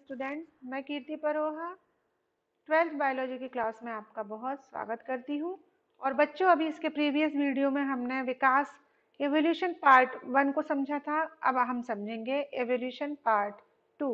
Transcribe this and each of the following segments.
Student, मैं कीर्ति Paroha 12th biology की class में आपका बहुत स्वागत करती हूँ। और बच्चों, अभी इसके प्रीवियस वीडियो में हमने विकास एवोल्यूशन पार्ट 1 को समझा था। अब हम समझेंगे एवोल्यूशन पार्ट 2।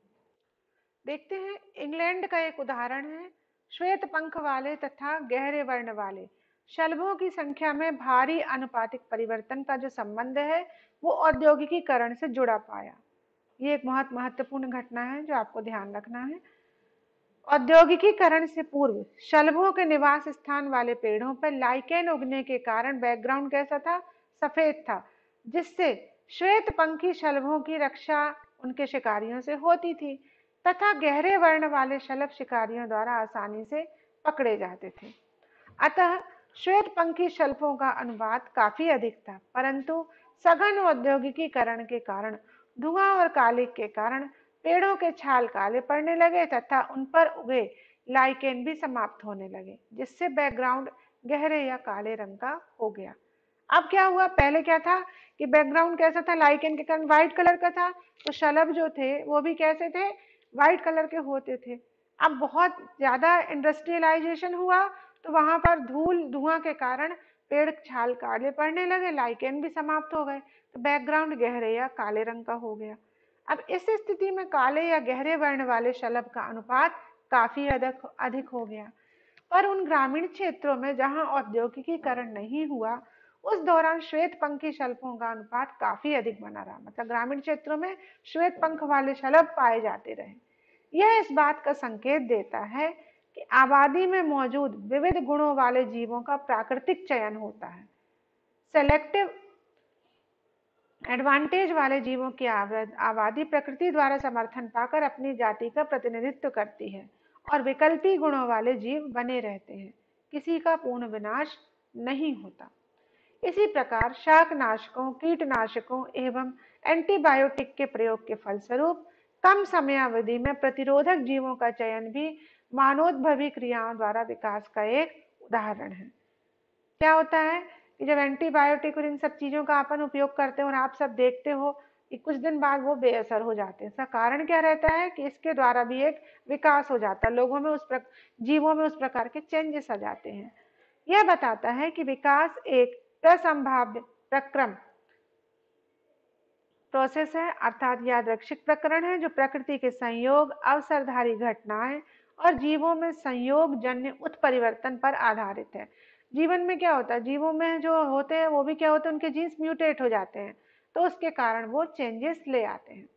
देखते हैं, इंग्लैंड का एक उदाहरण है। श्वेत पंख वाले तथा गहरे वर्ण वाले शलभों की संख्या में भारी आनुपातिक परिवर्तन का जो संबंध है वो औद्योगिकीकरण से जुड़ा पाया। ये एक बहुत महत्वपूर्ण घटना है जो आपको ध्यान रखना है। औद्योगिकीकरण से पूर्व शलभों के निवास स्थान वाले पेड़ों पर लाइकेन उगने के कारण बैकग्राउंड कैसा था? सफेद था, जिससे श्वेत पंखी शलभों की रक्षा उनके शिकारियों से होती थी तथा गहरे वर्ण वाले शलभ शिकारियों द्वारा आसानी से पकड़े जाते थे। अतः श्वेत पंखी शलभों का अनुपात काफी अधिक था, परंतु सघन औद्योगिकीकरण के कारण धुआं और कालिख के कारण पेड़ों के छाल काले पड़ने लगे तथा उन पर उगे लाइकेन भी समाप्त होने लगे, जिससे बैकग्राउंड गहरे या काले रंग का हो गया। अब क्या हुआ? पहले क्या था कि बैकग्राउंड कैसा था? लाइकेन के कारण व्हाइट कलर का था, तो शलभ जो थे वो भी कैसे थे? व्हाइट कलर के होते थे। अब बहुत ज्यादा इंडस्ट्रियलाइजेशन हुआ तो वहां पर धूल धुआं के कारण पेड़ छाल काले पड़ने लगे, लाइकेन भी समाप्त हो गए, तो बैकग्राउंड गहरे या काले रंग का हो गया। अब इस स्थिति में काले या गहरे वर्ण वाले शलभ का अनुपात काफी अधिक हो गया। पर उन ग्रामीण क्षेत्रों में जहां औद्योगिकीकरण नहीं हुआ, उस दौरान श्वेत पंखी शलभों का अनुपात काफी अधिक बना रहा। मतलब ग्रामीण क्षेत्रों में श्वेत पंख वाले शलभ पाए जाते रहे। यह इस बात का संकेत देता है कि आबादी में मौजूद विविध गुणों वाले जीवों का प्राकृतिक चयन होता है। सेलेक्टिव एडवांटेज वाले जीवों की आबादी प्रकृति द्वारा समर्थन पाकर अपनी जाति का प्रतिनिधित्व करती है और विकल्पी गुणों वाले जीव बने रहते हैं। किसी का पूर्ण विनाश नहीं होता। इसी प्रकार शाकनाशकों, कीटनाशकों एवं एंटीबायोटिक के प्रयोग के फलस्वरूप कम समयावधि में प्रतिरोधक जीवों का चयन भी मानवोद्भवी क्रियाओं द्वारा विकास का एक उदाहरण है। क्या होता है कि जब एंटीबायोटिक और इन सब चीजों का अपन उपयोग करते हैं और आप सब देखते हो कि कुछ दिन बाद वो बेअसर हो जाते हैं, इसका कारण क्या रहता है कि इसके द्वारा भी एक विकास हो जाता है, लोगों में जीवों में उस प्रकार के चेंजेस आ जाते हैं। यह बताता है कि विकास एक असंभाव्य प्रक्रम प्रोसेस है, अर्थात यादृच्छिक प्रकरण है जो प्रकृति के संयोग, अवसरधारी घटनाएं और जीवों में संयोग जन्य उत्परिवर्तन पर आधारित है। जीवन में क्या होता है? जीवों में जो होते हैं वो भी क्या होते हैं? उनके जीन्स म्यूटेट हो जाते हैं, तो उसके कारण वो चेंजेस ले आते हैं।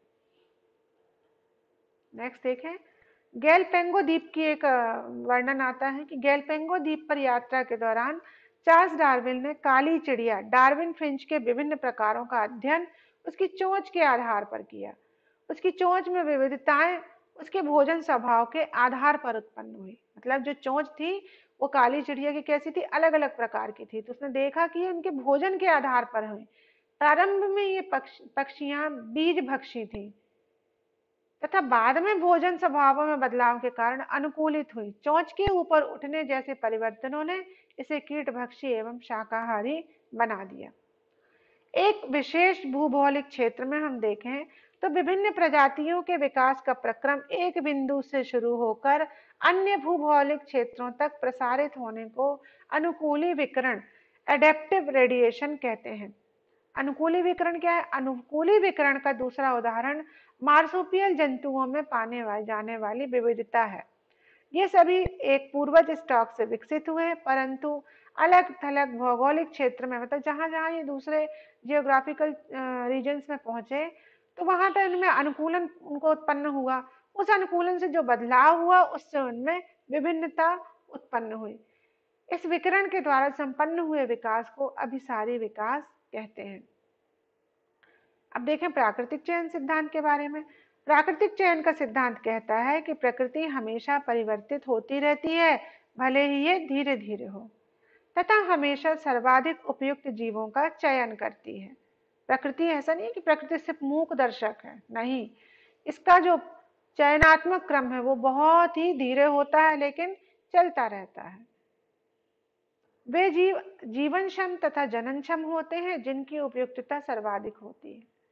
नेक्स्ट देखें, गैलपेंगो द्वीप की एक वर्णन आता है कि गैलपेंगो द्वीप पर यात्रा के दौरान चार्ल्स डार्विन ने काली चिड़िया डार्विन फिंच के विभिन्न प्रकारों का अध्ययन उसकी चोंच के आधार पर किया। उसकी चोंच में विविधताएं उसके भोजन स्वभाव के आधार पर उत्पन्न हुई। मतलब जो चोंच थी वो काली चिड़िया की कैसी थी? अलग अलग प्रकार की थी। तो उसने देखा कि उनके भोजन के आधार पर हुई। प्रारंभ में ये पक्षियां बीज भक्षी थी तथा बाद में भोजन स्वभावों में बदलाव के कारण अनुकूलित हुई। चोंच के ऊपर उठने जैसे परिवर्तनों ने इसे कीटभक्षी एवं शाकाहारी बना दिया। एक विशेष भूगोलिक क्षेत्र में हम देखें तो विभिन्न प्रजातियों के विकास का प्रक्रम एक बिंदु से शुरू होकर अन्य भूगोलिक क्षेत्रों तक प्रसारित होने को अनुकूली विकिरण, एडेप्टिव रेडिएशन कहते हैं। अनुकूली विकिरण क्या है? अनुकूली विकिरण का दूसरा उदाहरण मार्सुपियल जंतुओं में पाने जाने वाली विविधता है। ये सभी एक पूर्वज स्टॉक से विकसित हुए, परंतु अलग थलग भौगोलिक क्षेत्र में, मतलब जहां जहां ये दूसरे जियोग्राफिकल रीजन्स में पहुंचे तो वहां पर इनमें अनुकूलन उनको उत्पन्न हुआ। उस अनुकूलन से जो बदलाव हुआ उससे उनमें विभिन्नता उत्पन्न हुई। इस विकिरण के द्वारा संपन्न हुए विकास को अभिसारी विकास कहते हैं। अब देखें प्राकृतिक चयन सिद्धांत के बारे में। प्राकृतिक चयन का सिद्धांत कहता है कि प्रकृति हमेशा परिवर्तित होती रहती है, भले ही ये धीरे धीरे हो, तथा हमेशा सर्वाधिक उपयुक्त जीवों का चयन करती है। प्रकृति ऐसा नहीं है कि प्रकृति सिर्फ मूक दर्शक है, नहीं, इसका जो चयनात्मक क्रम है वो बहुत ही धीरे होता है लेकिन चलता रहता है। वे जीवन क्षम तथा जनन क्षम होते हैं जिनकी उपयुक्तता सर्वाधिक होती है।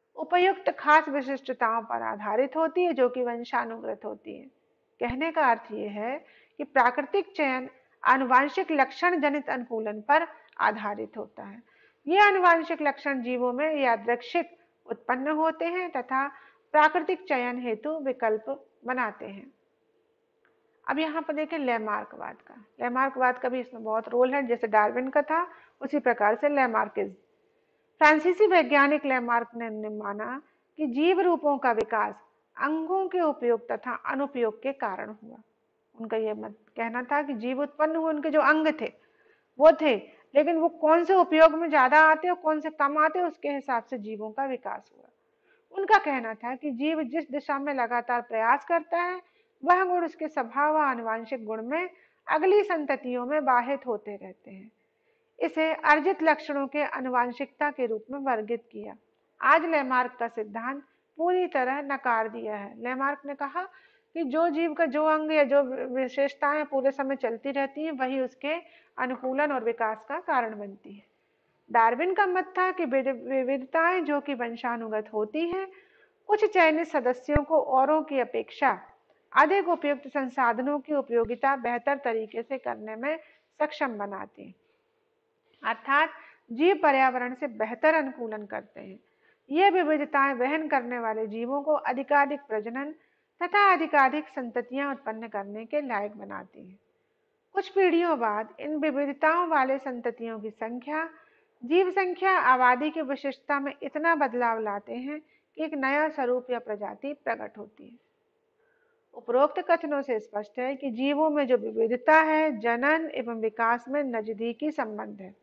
उपयुक्त खास विशिष्टताओं पर आधारित होती है जो कि वंशानुगत होती है। कहने का अर्थ ये है कि प्राकृतिक चयन आनुवांशिक लक्षण जनित अनुकूलन पर आधारित होता है। ये आनुवांशिक लक्षण जीवों में यादृच्छिक उत्पन्न होते हैं तथा प्राकृतिक चयन हेतु विकल्प बनाते हैं। अब यहाँ पर देखें लैमार्कवाद का। लैमार्कवाद का भी इसमें बहुत रोल है, जैसे डार्विन का था उसी प्रकार से लैमार्किज्म। फ्रांसीसी वैज्ञानिक लैमार्क ने माना कि जीव रूपों का विकास अंगों के उपयोग तथा अनुपयोग के कारण हुआ। उनका यह मत कहना था कि जीव उत्पन्न हुए, उनके जो अंग थे वो थे, लेकिन वो कौन से उपयोग में ज्यादा आते और कौन से कम आते उसके हिसाब से जीवों का विकास हुआ। उनका कहना था कि जीव जिस दिशा में लगातार प्रयास करता है वह गुण उसके स्वभाव व आनुवांशिक गुण में अगली संततियों में बाहित होते रहते हैं। इसे अर्जित लक्षणों के आनुवांशिकता के रूप में वर्गित किया। आज लैमार्क का सिद्धांत पूरी तरह नकार दिया है। लैमार्क ने कहा कि जो जीव का जो अंग या जो विशेषताएं पूरे समय चलती रहती हैं वही उसके अनुकूलन और विकास का कारण बनती है। डार्विन का मत था कि विविधताएं जो कि वंशानुगत होती हैं कुछ चयनित सदस्यों को औरों की अपेक्षा अधिक उपयुक्त संसाधनों की उपयोगिता बेहतर तरीके से करने में सक्षम बनाती हैं, अर्थात जीव पर्यावरण से बेहतर अनुकूलन करते हैं। ये विविधताएं वहन करने वाले जीवों को अधिकाधिक प्रजनन तथा अधिकाधिक संततियां उत्पन्न करने के लायक बनाती हैं। कुछ पीढ़ियों बाद इन विविधताओं वाले संततियों की संख्या जीव संख्या आबादी की विशिष्टता में इतना बदलाव लाते हैं कि एक नया स्वरूप या प्रजाति प्रकट होती है। उपरोक्त कथनों से स्पष्ट है कि जीवों में जो विविधता है जनन एवं विकास में नजदीकी संबंध है।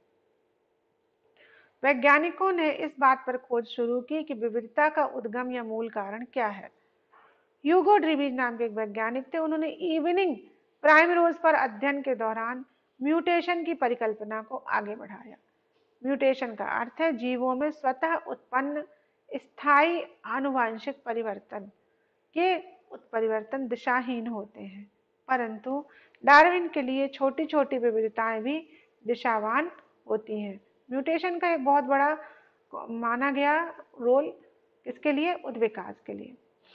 वैज्ञानिकों ने इस बात पर खोज शुरू की कि विविधता का उद्गम या मूल कारण क्या है। ह्यूगो ड्रीबीज नाम के एक वैज्ञानिक थे। उन्होंने इवनिंग प्राइमरोज पर अध्ययन के दौरान म्यूटेशन की परिकल्पना को आगे बढ़ाया। म्यूटेशन का अर्थ है जीवों में स्वतः उत्पन्न स्थायी आनुवांशिक परिवर्तन। ये उत्परिवर्तन दिशाहीन होते हैं, परंतु डार्विन के लिए छोटी छोटी विविधताएं भी दिशावान होती हैं। म्यूटेशन का एक बहुत बड़ा माना गया रोल इसके लिए उत्विकास के लिए।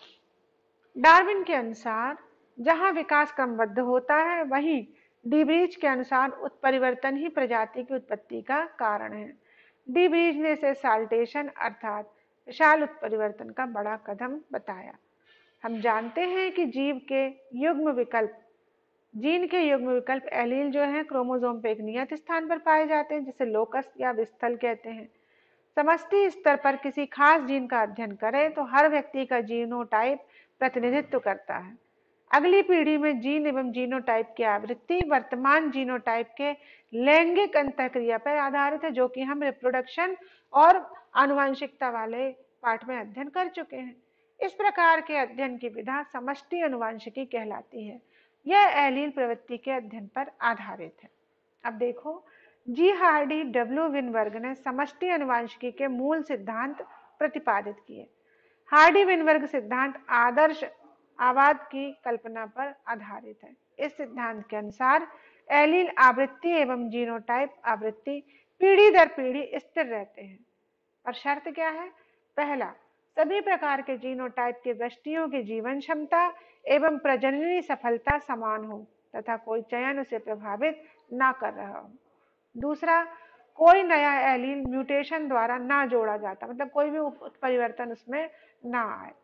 डार्विन के अनुसार जहां विकास क्रमबद्ध होता है वहीं डीब्रीज के अनुसार उत्परिवर्तन ही प्रजाति की उत्पत्ति का कारण है। डीब्रीज ने इसे साल्टेशन अर्थात विशाल उत्परिवर्तन का बड़ा कदम बताया। हम जानते हैं कि जीव के युग्म विकल्प जीन के युग्म विकल्प एलील जो है क्रोमोसोम पे एक नियत स्थान पर पाए जाते हैं जिसे लोकस या विस्थल कहते हैं। समष्टि स्तर पर किसी खास जीन का अध्ययन करें तो हर व्यक्ति का जीनोटाइप प्रतिनिधित्व करता है। अगली पीढ़ी में जीन एवं जीनोटाइप की आवृत्ति वर्तमान जीनोटाइप के लैंगिक अंतःक्रिया पर आधारित है, जो कि हम रिप्रोडक्शन और आनुवंशिकता वाले पाठ में अध्ययन कर चुके हैं। इस प्रकार के अध्ययन की विधा समष्टि अनुवांशिकी कहलाती है। यह एलील प्रवृत्ति के अध्ययन पर आधारित है। अब देखो, जी हार्डी डब्ल्यू विनबर्ग ने समष्टि अनुवांशिकी के मूल सिद्धांत प्रतिपादित किए। हार्डी विनबर्ग सिद्धांत आदर्श आबाद की कल्पना पर आधारित है। इस सिद्धांत के अनुसार एलील आवृत्ति एवं जीनोटाइप आवृत्ति पीढ़ी दर पीढ़ी स्थिर रहते हैं, पर शर्त क्या है? पहला, सभी प्रकार के जीनोटाइप के व्यष्टियों की जीवन क्षमता एवं प्रजननी सफलता समान हो तथा कोई चयन उसे प्रभावित न कर रहा हो। दूसरा, कोई नया एलील म्यूटेशन द्वारा ना जोड़ा जाता, मतलब कोई भी उत्परिवर्तन उसमें ना आए।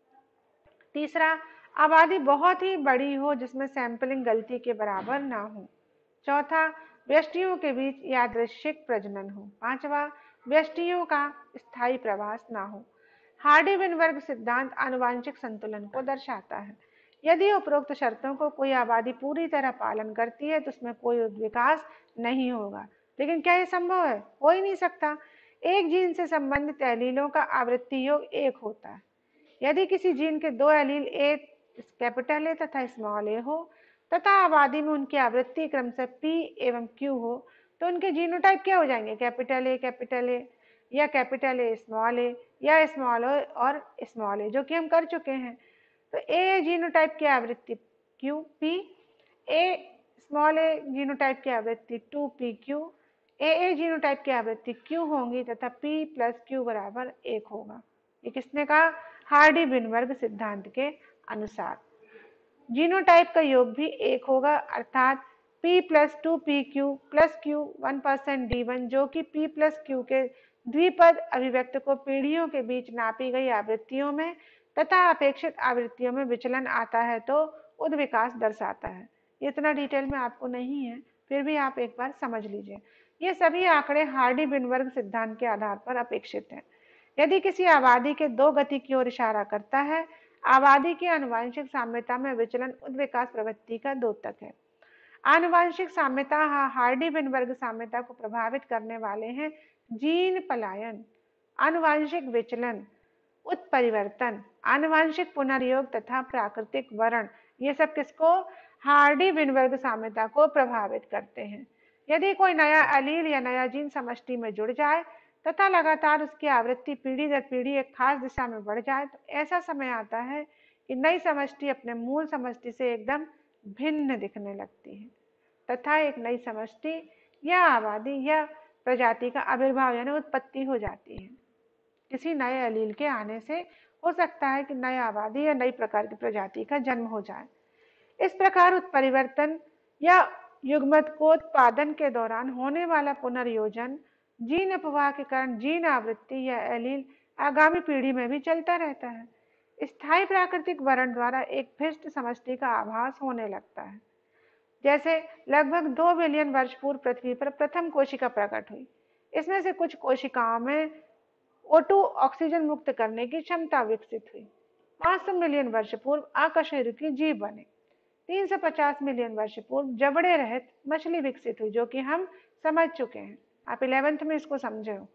तीसरा, आबादी बहुत ही बड़ी हो जिसमें सैंपलिंग गलती के बराबर ना हो। चौथा, व्यष्टियों के बीच यादृच्छिक प्रजनन हो। पांचवा, व्यष्टियों का स्थायी प्रवास ना हो। हार्डी विनबर्ग सिद्धांत आनुवांशिक संतुलन को दर्शाता है। यदि उपरोक्त शर्तों को कोई आबादी पूरी तरह पालन करती है तो उसमें कोई विकास नहीं होगा। लेकिन क्या यह संभव है? हो ही नहीं सकता। एक जीन से संबंधित एलीलों का आवृत्ति योग एक होता है। यदि किसी जीन के दो एलील ए कैपिटल ए तथा स्मॉल ए हो तथा आबादी में उनकी आवृत्ति क्रमशः पी एवं क्यू हो तो उनके जीनोटाइप क्या हो जाएंगे? कैपिटल ए या कैपिटल ए या स्मॉल ए और स्मॉल ए, जो कि हम कर चुके हैं। तो ए जीनोटाइप की आवृत्ति Q P, A small A genotype की आवृत्ति 2p क्यू, ए जीनोटाइप की आवृत्ति क्यू होंगी तथा p प्लस क्यू बराबर 1 होगा। ये किसने कहा? हार्डी-विनबर्ग सिद्धांत के अनुसार। जीनोटाइप का योग भी 1 होगा, अर्थात P plus 2PQ plus Q 1% D1, जो कि P प्लस Q के द्विपद अभिव्यक्त को पीढ़ियों के बीच नापी गई आवृत्तियों में तथा अपेक्षित आवृत्तियों में विचलन आता है तो उद्विकास दर्शाता है। इतना डिटेल में आपको नहीं है, फिर भी आप एक बार समझ लीजिए। ये सभी आंकड़े हार्डी-विनबर्ग सिद्धांत के आधार पर अपेक्षित हैं। यदि किसी आबादी के 2 गति की ओर इशारा करता है, आबादी की आनुवंशिक साम्यता में विचलन उद्विकास प्रवृत्ति का द्योतक है। आनुवंशिक साम्यता हार्डी-विनबर्ग साम्यता को प्रभावित करने वाले हैं जीन पलायन, आनुवंशिक विचलन, उत्परिवर्तन, आनुवंशिक पुनर्योग तथा प्राकृतिक वर्ण। ये सब किसको? हार्डी-विनबर्ग साम्यता को प्रभावित करते हैं। यदि कोई नया एलील या नया जीन समष्टि में जुड़ जाए तथा लगातार उसकी आवृत्ति पीढ़ी दर पीढ़ी एक खास दिशा में बढ़ जाए तो ऐसा समय आता है कि नई समष्टि अपने मूल समष्टि से एकदम भिन्न दिखने लगती है तथा एक नई समष्टि या आबादी या प्रजाति का आविर्भाव यानी उत्पत्ति हो जाती है। किसी नए एलील के आने से हो सकता है कि नई आबादी या नई प्रकार की प्रजाति का जन्म हो जाए। इस प्रकार उत्परिवर्तन या युग्मकोत्पादन के दौरान होने वाला पुनर्योजन जीन अपवाह के कारण जीन आवृत्ति या एलील आगामी पीढ़ी में भी चलता रहता है। स्थायी प्राकृतिक वर्ण द्वारा एक भ्रष्ट समष्टि का आभास होने लगता है। जैसे लगभग 2 बिलियन वर्ष पूर्व पृथ्वी पर प्रथम कोशिका प्रकट हुई। इसमें से कुछ कोशिकाओं में O2 ऑक्सीजन मुक्त करने की क्षमता विकसित हुई। 500 मिलियन वर्ष पूर्व अकशेरुकी जीव बने। 350 मिलियन वर्ष पूर्व जबड़े रहित मछली विकसित हुई, जो कि हम समझ चुके हैं, आप 11th में इसको समझे हो।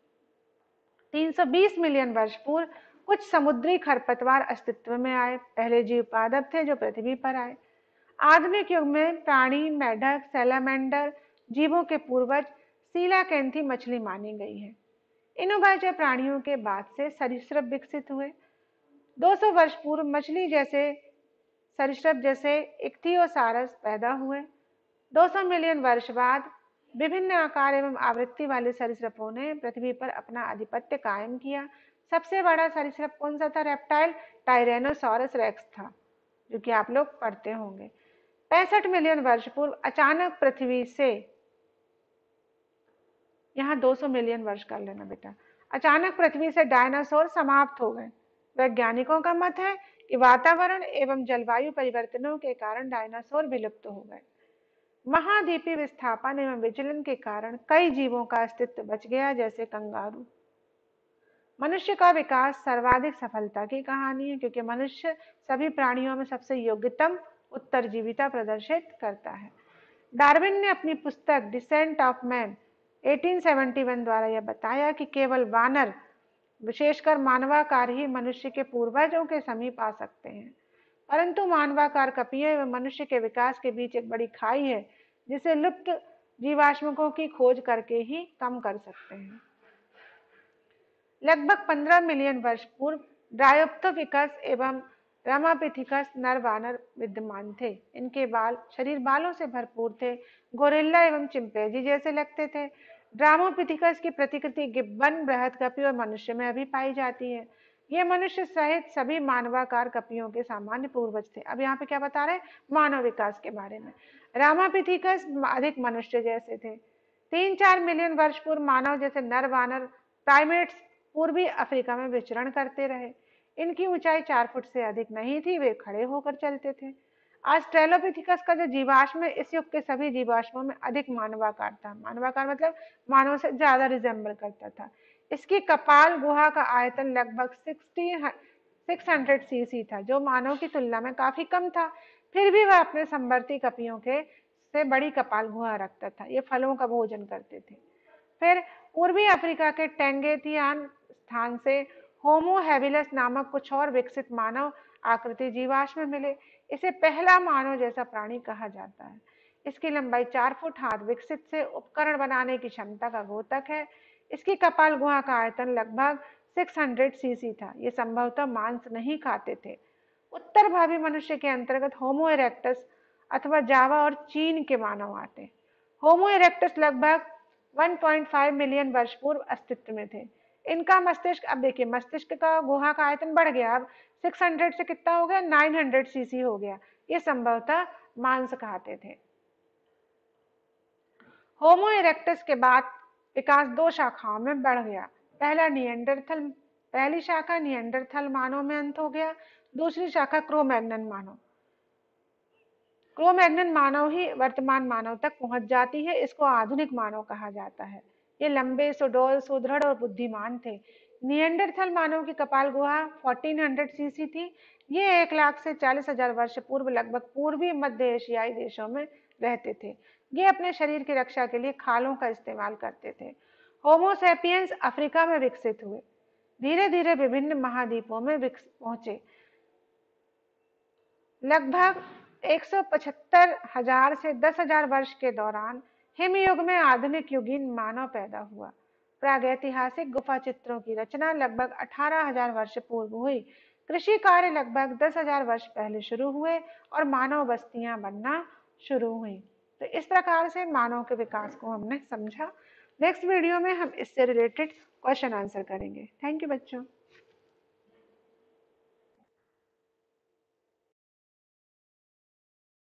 320 मिलियन वर्ष पूर्व कुछ समुद्री खरपतवार अस्तित्व में आए। पहले जीव पादप थे जो पृथ्वी पर आए। आधुनिक युग में प्राणी, मेढक, सैलामेंडर जीवों के पूर्वज सीलाकेंथी मछली मानी गई है। इन उभयचर प्राणियों के बाद से सरीसृप विकसित हुए। 200 वर्ष पूर्व मछली जैसे सरीसृप जैसे इक्थियोसारस पैदा हुए। 200 मिलियन वर्ष बाद विभिन्न आकार एवं आवृत्ति वाले सरीसृपों ने पृथ्वी पर अपना आधिपत्य कायम किया। सबसे बड़ा सरीसृप कौन सा था? रेप्टाइल टायरेनोसॉरस रेक्स था, जो कि आप लोग पढ़ते होंगे। 65 मिलियन वर्ष पूर्व अचानक पृथ्वी से, यहाँ 200 मिलियन वर्ष कर लेना बेटा, अचानक पृथ्वी से डायनासोर समाप्त हो गए। वैज्ञानिकों का मत है कि वातावरण एवं जलवायु परिवर्तनों के कारण डायनासोर विलुप्त हो गए। महाद्वीपीय विस्थापन एवं विचलन के कारण कई जीवों का अस्तित्व बच गया, जैसे कंगारू। मनुष्य का विकास सर्वाधिक सफलता की कहानी है, क्योंकि मनुष्य सभी प्राणियों में सबसे योग्यतम उत्तरजीविता प्रदर्शित करता है। डार्विन ने अपनी पुस्तक डिसेंट ऑफ मैन 1871 द्वारा यह बताया कि केवल वानर, विशेषकर मानवाकार ही मनुष्य के पूर्वजों के समीप आ सकते हैं, परंतु मानवाकार कपियों एवं मनुष्य के विकास के बीच एक बड़ी खाई है, जिसे लुप्त जीवाश्मकों की खोज करके ही कम कर सकते हैं। लगभग 15 मिलियन वर्ष पूर्व ड्रायोप्थोफिकस एवं रामापिथिकस नर वानर विद्यमान थे। इनके बाल शरीर बालों से भरपूर थे, गोरिल्ला एवं चिंपैंजी जैसे लगते थे। ड्रामोपिथिकस की प्रतिकृति गिब्बन, बृहदकपि और मनुष्य में अभी पाई जाती है। ये मनुष्य सहित सभी मानवाकार कपियों के सामान्य पूर्वज थे। अब यहाँ पे क्या बता रहे हैं? मानव विकास के बारे में। रामापिथिकस अधिक मनुष्य जैसे थे। 3-4 मिलियन वर्ष पूर्व मानव जैसे नर वानर प्राइमेट्स पूर्वी अफ्रीका में विचरण करते रहे। इनकी ऊंचाई 4 फुट से अधिक नहीं थी, वे खड़े होकर चलते थे। ऑस्ट्रेलोपिथिकस का जो जीवाश्म है, इस युग के सभी जीवाश्मों में अधिक मानवाकार था। मानवाकार मतलब मानव से ज्यादा रिजेंबल करता था। इसकी कपाल गुहा का आयतन लगभग 600 सीसी था, जो मानव की तुलना में काफी कम था। फिर भी वह अपने समवर्ती कपियों के से बड़ी कपाल गुहा रखता था। ये फलों का भोजन करते थे। फिर पूर्वी अफ्रीका के टेंगेतियान स्थान से होमो हैबिलस नामक कुछ और विकसित मानव आकृति जीवाश्म मिले। इसे पहला मानव जैसा प्राणी कहा जाता है। इसकी लंबाई 4 फुट, हाथ विकसित से उपकरण बनाने की क्षमता का द्योतक है। इसकी कपाल गुहा का आयतन लगभग 600 सीसी था। ये संभवतः मांस नहीं खाते थे। उत्तर भावी मनुष्य के अंतर्गत होमो इरेक्टस अथवा जावा और चीन के मानव आते हैं। होमो इरेक्टस लगभग 1.5 मिलियन वर्ष पूर्व अस्तित्व में थे। इनका मस्तिष्क, अब देखिए मस्तिष्क का गुहा का आयतन बढ़ गया, अब 600 से कितना हो गया, 900 सीसी हो गया। ये संभवतः मांस खाते थे। होमो इरेक्टस के बाद विकास दो शाखाओं में बढ़ गया। पहली शाखा निएंडरथल मानव में अंत हो गया, दूसरी शाखा क्रोमैग्नन मानव। क्रोमैग्नन मानव ही वर्तमान मानव तक पहुंच जाती है, इसको आधुनिक मानव कहा जाता है। ये लंबे, सुडौल, सुदृढ़ और बुद्धिमान थे। निएंडरथल मानव की कपाल गुहा 1400 सीसी थी। ये 1 लाख से 40,000 वर्ष पूर्व लगभग पूर्वी मध्य एशियाई देशों में रहते थे। ये अपने शरीर की रक्षा के लिए खालों का इस्तेमाल करते थे। होमो सैपियंस अफ्रीका में विकसित हुए, धीरे धीरे विभिन्न महाद्वीपों में पहुंचे। लगभग 175,000 से 10,000 वर्ष के दौरान हिमयुग में आधुनिक युगीन मानव पैदा हुआ। प्रागैतिहासिक गुफा चित्रों की रचना लगभग 18,000 वर्ष पूर्व हुई। कृषि कार्य लगभग 10,000 वर्ष पहले शुरू हुए और मानव बस्तियां बनना शुरू हुई। तो इस प्रकार से मानव के विकास को हमने समझा। नेक्स्ट वीडियो में हम इससे रिलेटेड क्वेश्चन आंसर करेंगे। थैंक यू बच्चों।